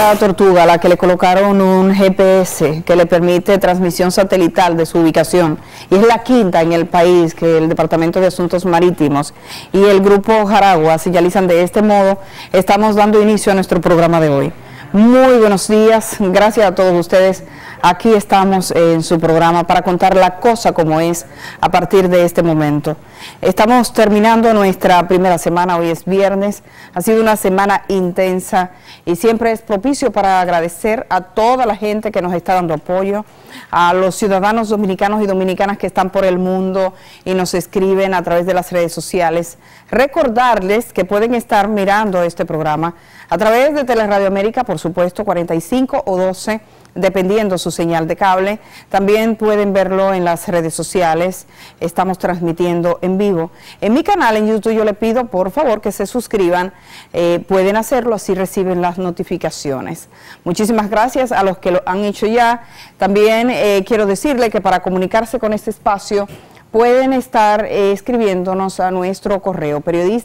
la tortuga a la que le colocaron un GPS que le permite transmisión satelital de su ubicación, y es la quinta en el país que el Departamento de Asuntos Marítimos y el Grupo Jaragua señalizan. De este modo estamos dando inicio a nuestro programa de hoy. Muy buenos días, gracias a todos ustedes. Aquí estamos en su programa para contar la cosa como es a partir de este momento. Estamos terminando nuestra primera semana, hoy es viernes, ha sido una semana intensa y siempre es propicio para agradecer a toda la gente que nos está dando apoyo, a los ciudadanos dominicanos y dominicanas que están por el mundo y nos escriben a través de las redes sociales. Recordarles que pueden estar mirando este programa a través de Teleradio América, por supuesto, 45 o 12, dependiendo su señal de cable. También pueden verlo en las redes sociales. Estamos transmitiendo en vivo. En mi canal en YouTube yo le pido por favor que se suscriban. Pueden hacerlo, así reciben las notificaciones. Muchísimas gracias a los que lo han hecho ya. También quiero decirle que para comunicarse con este espacio pueden estar escribiéndonos a nuestro correo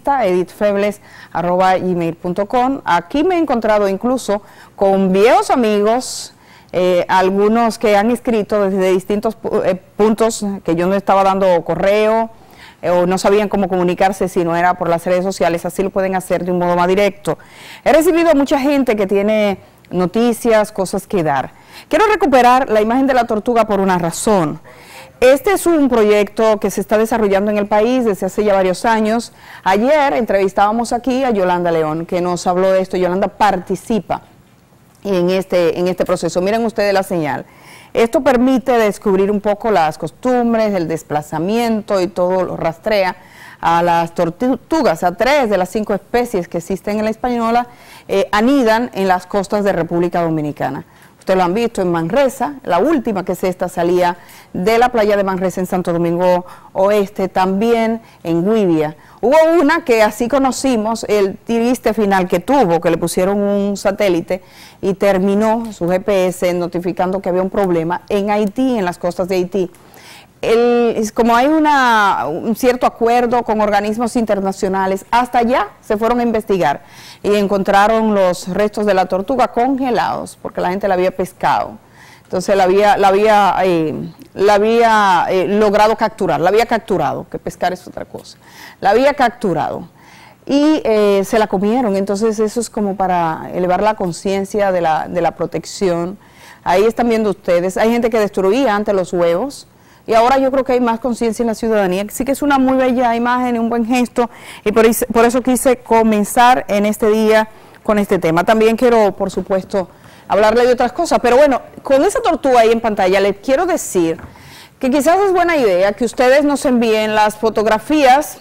periodista.edithfebles@gmail.com. Aquí me he encontrado incluso con viejos amigos, algunos que han escrito desde distintos puntos que yo no estaba dando correo o no sabían cómo comunicarse si no era por las redes sociales. Así lo pueden hacer de un modo más directo. He recibido a mucha gente que tiene noticias, cosas que dar. Quiero recuperar la imagen de la tortuga por una razón. Este es un proyecto que se está desarrollando en el país desde hace ya varios años. Ayer entrevistábamos aquí a Yolanda León, que nos habló de esto. Yolanda participa en este proceso. Miren ustedes la señal. Esto permite descubrir un poco las costumbres, el desplazamiento y todo lo rastrea a las tortugas. A 3 de las 5 especies que existen en la Española anidan en las costas de República Dominicana. Ustedes lo han visto en Manresa, la última que es esta salía de la playa de Manresa en Santo Domingo Oeste, también en Güivia. Hubo una que así conocimos el triste final que tuvo, que le pusieron un satélite y terminó su GPS notificando que había un problema en Haití, en las costas de Haití. Como hay un cierto acuerdo con organismos internacionales, hasta allá se fueron a investigar y encontraron los restos de la tortuga congelados, porque la gente la había pescado. Entonces la había logrado capturar, la había capturado, que pescar es otra cosa. La había capturado y se la comieron. Entonces eso es como para elevar la conciencia de la protección. Ahí están viendo ustedes, hay gente que destruía antes los huevos, y ahora yo creo que hay más conciencia en la ciudadanía. Sí que es una muy bella imagen y un buen gesto, y por eso quise comenzar en este día con este tema. También quiero, por supuesto, hablarle de otras cosas, pero bueno, con esa tortuga ahí en pantalla les quiero decir que quizás es buena idea que ustedes nos envíen las fotografías,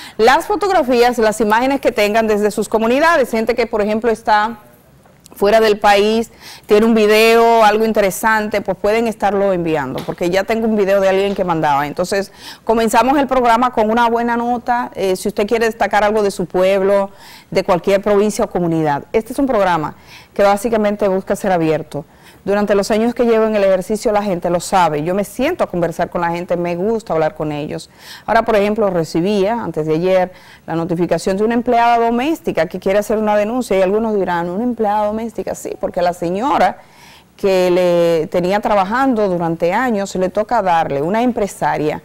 las imágenes que tengan desde sus comunidades. Gente que, por ejemplo, está fuera del país, tiene un video, algo interesante, pues pueden estarlo enviando, porque ya tengo un video de alguien que mandaba. Entonces, comenzamos el programa con una buena nota, si usted quiere destacar algo de su pueblo, de cualquier provincia o comunidad. Este es un programa que básicamente busca ser abierto. Durante los años que llevo en el ejercicio la gente lo sabe, yo me siento a conversar con la gente, me gusta hablar con ellos. Ahora, por ejemplo, recibía, antes de ayer, la notificación de una empleada doméstica que quiere hacer una denuncia, y algunos dirán, ¿una empleada doméstica? Sí, porque la señora que le tenía trabajando durante años, le toca darle, una empresaria,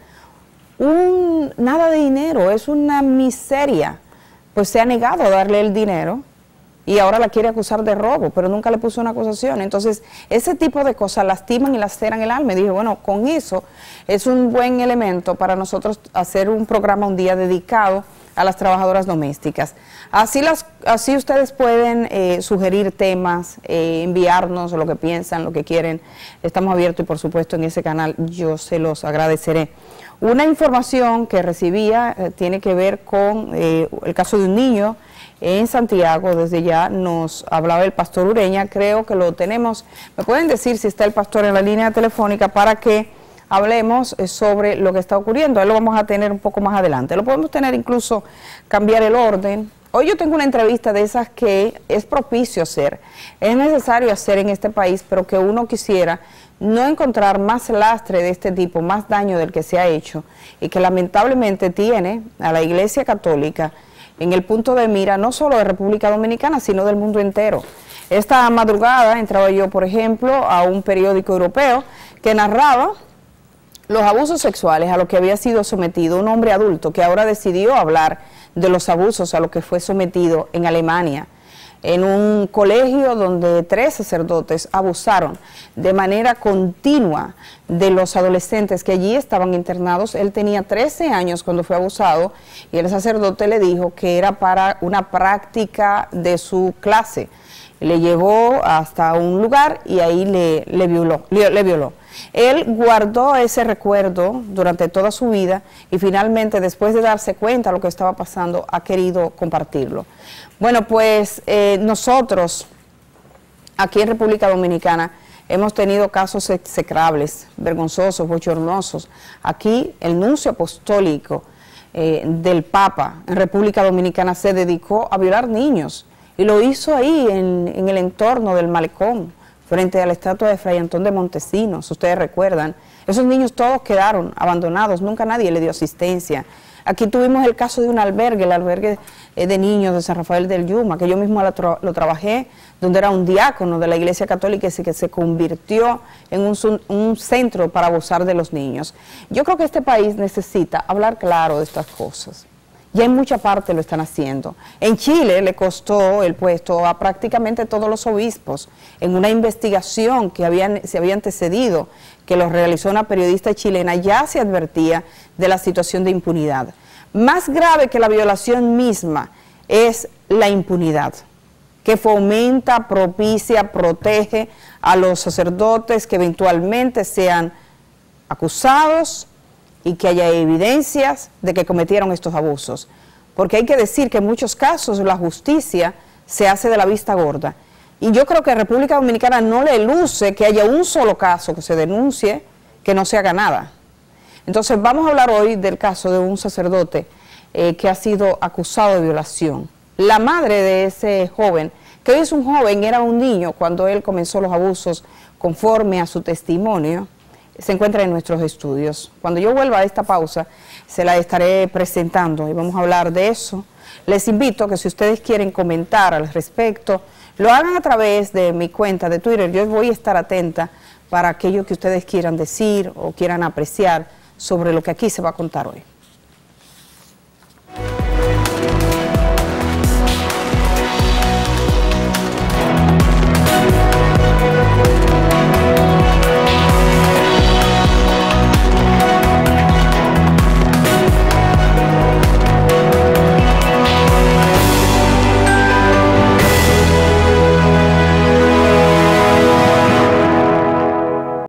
nada de dinero, es una miseria, pues se ha negado a darle el dinero, y ahora la quiere acusar de robo, pero nunca le puso una acusación. Entonces, ese tipo de cosas lastiman y laceran el alma. Y dije, bueno, con eso es un buen elemento para nosotros hacer un programa un día dedicado a las trabajadoras domésticas. Así ustedes pueden sugerir temas, enviarnos lo que piensan, lo que quieren. Estamos abiertos y, por supuesto, en ese canal yo se los agradeceré. Una información que recibía tiene que ver con el caso de un niño en Santiago. Desde ya nos hablaba el pastor Ureña, creo que lo tenemos. ¿Me pueden decir si está el pastor en la línea telefónica para que hablemos sobre lo que está ocurriendo? Ahí lo vamos a tener un poco más adelante. Lo podemos tener incluso, cambiar el orden. Hoy yo tengo una entrevista de esas que es propicio hacer, es necesario hacer en este país, pero que uno quisiera no encontrar más lastre de este tipo, más daño del que se ha hecho, y que lamentablemente tiene a la Iglesia Católica en el punto de mira no solo de República Dominicana, sino del mundo entero. Esta madrugada entraba yo, por ejemplo, a un periódico europeo que narraba los abusos sexuales a los que había sido sometido un hombre adulto que ahora decidió hablar de los abusos a los que fue sometido en Alemania, en un colegio donde 3 sacerdotes abusaron de manera continua de los adolescentes que allí estaban internados. Él tenía 13 años cuando fue abusado y el sacerdote le dijo que era para una práctica de su clase. Le llevó hasta un lugar y ahí le violó. Él guardó ese recuerdo durante toda su vida y finalmente, después de darse cuenta de lo que estaba pasando, ha querido compartirlo. Bueno, pues nosotros aquí en República Dominicana hemos tenido casos execrables, vergonzosos, bochornosos. Aquí el nuncio apostólico del Papa en República Dominicana se dedicó a violar niños y lo hizo ahí en el entorno del malecón, frente a la estatua de Fray Antón de Montesinos. Ustedes recuerdan, esos niños todos quedaron abandonados, nunca nadie le dio asistencia. Aquí tuvimos el caso de un albergue, el albergue de niños de San Rafael del Yuma, que yo mismo lo trabajé, donde era un diácono de la Iglesia Católica que se convirtió en un centro para abusar de los niños. Yo creo que este país necesita hablar claro de estas cosas. Ya en mucha parte lo están haciendo. En Chile le costó el puesto a prácticamente todos los obispos en una investigación que se había antecedido, que lo realizó una periodista chilena. Ya se advertía de la situación de impunidad. Más grave que la violación misma es la impunidad, que fomenta, propicia, protege a los sacerdotes que eventualmente sean acusados y que haya evidencias de que cometieron estos abusos. Porque hay que decir que en muchos casos la justicia se hace de la vista gorda. Y yo creo que a República Dominicana no le luce que haya un solo caso que se denuncie que no se haga nada. Entonces vamos a hablar hoy del caso de un sacerdote que ha sido acusado de violación. La madre de ese joven, que hoy es un joven, era un niño cuando él comenzó los abusos conforme a su testimonio, se encuentra en nuestros estudios. Cuando yo vuelva a esta pausa, se la estaré presentando y vamos a hablar de eso. Les invito a que si ustedes quieren comentar al respecto, lo hagan a través de mi cuenta de Twitter. Yo voy a estar atenta para aquello que ustedes quieran decir o quieran apreciar sobre lo que aquí se va a contar hoy.